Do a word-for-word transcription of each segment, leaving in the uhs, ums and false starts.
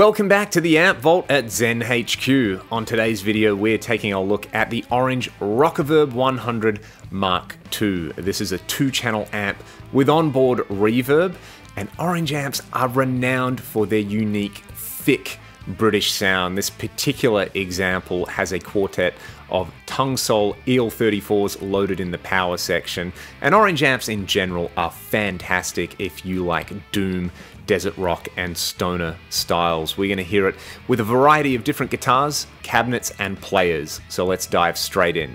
Welcome back to the Amp Vault at Zen H Q. On today's video, we're taking a look at the Orange Rockerverb one hundred Mark two. This is a two-channel amp with onboard reverb, and Orange amps are renowned for their unique, thick British sound. This particular example has a quartet of tongue sole E L thirty-fours loaded in the power section, and Orange amps in general are fantastic if you like doom, desert rock and stoner styles. We're going to hear it with a variety of different guitars, cabinets and players, so let's dive straight in.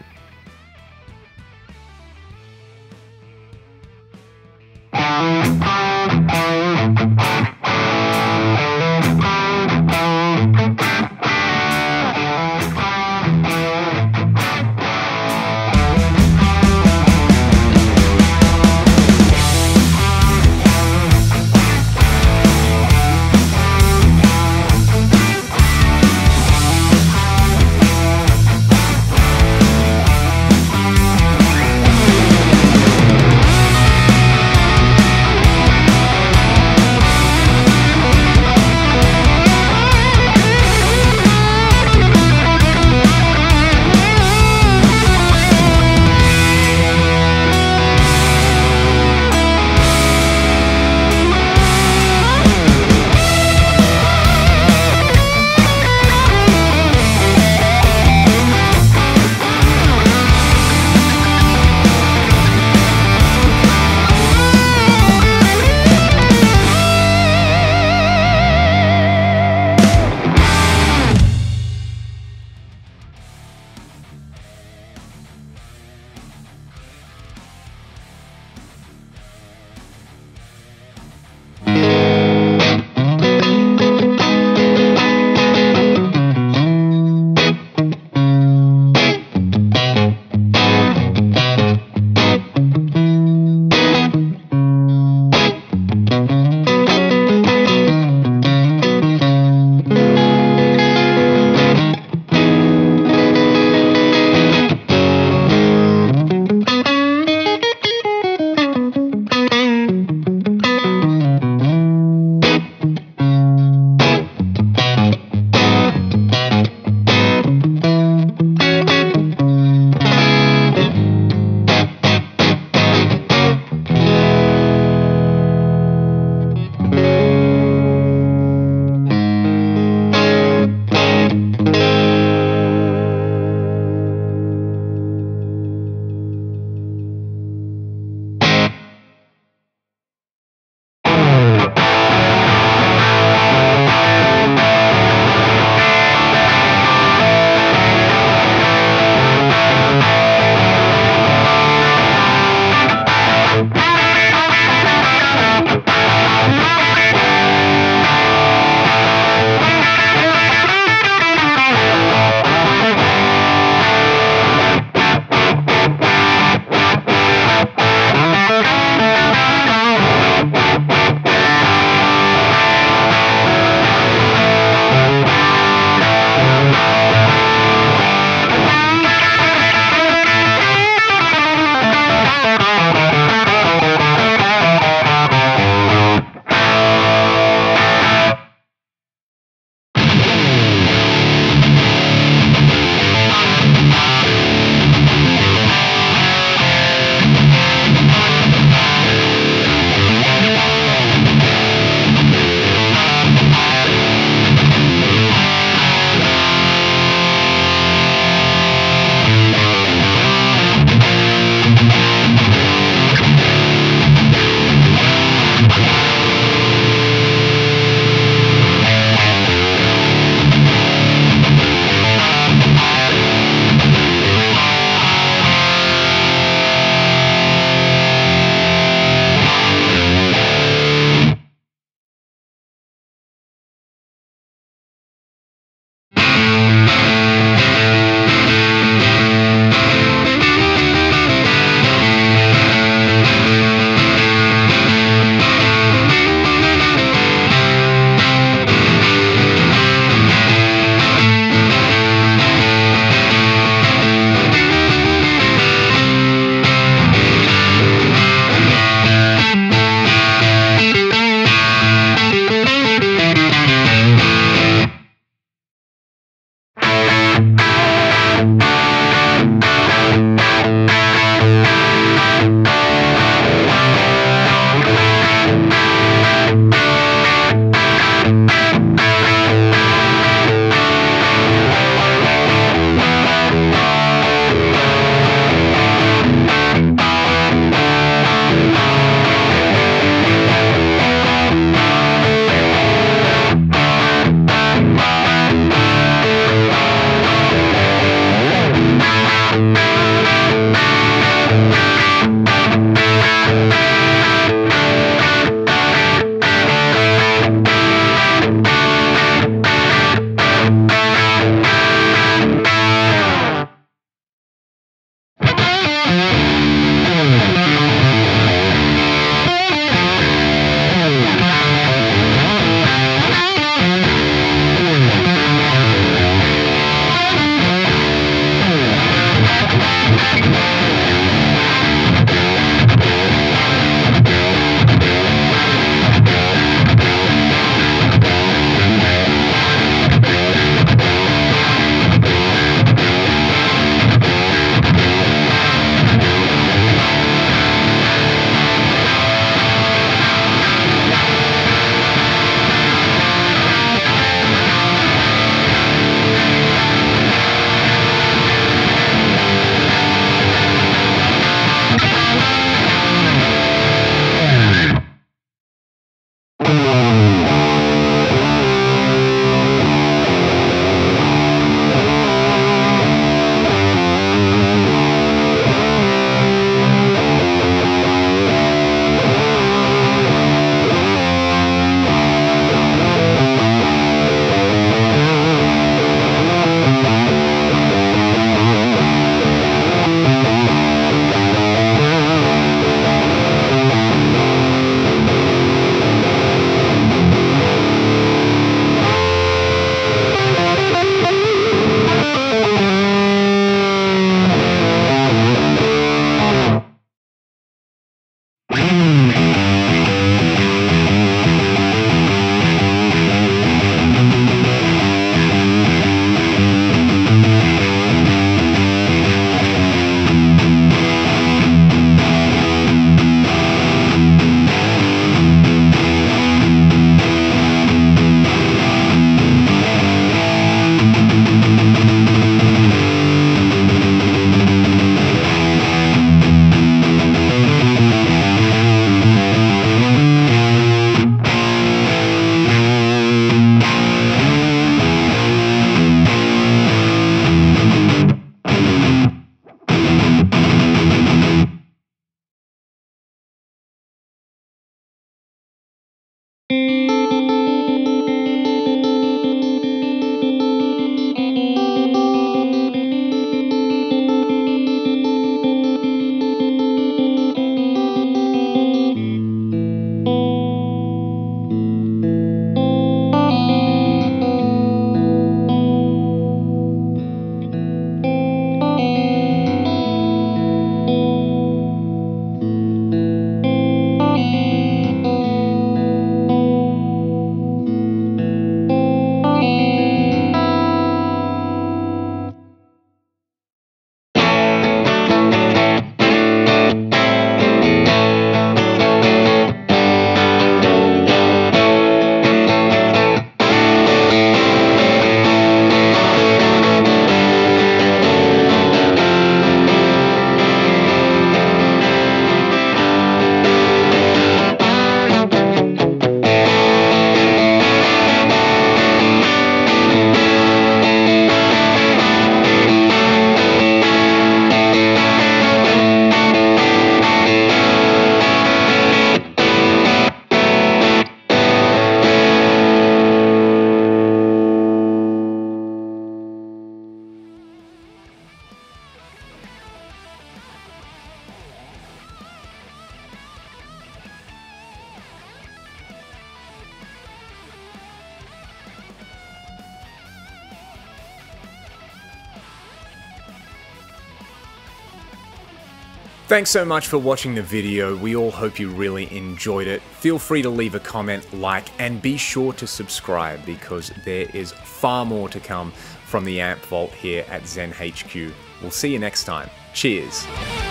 Thanks so much for watching the video. We all hope you really enjoyed it. Feel free to leave a comment, like, and be sure to subscribe because there is far more to come from the Amp Vault here at Zen H Q. We'll see you next time. Cheers.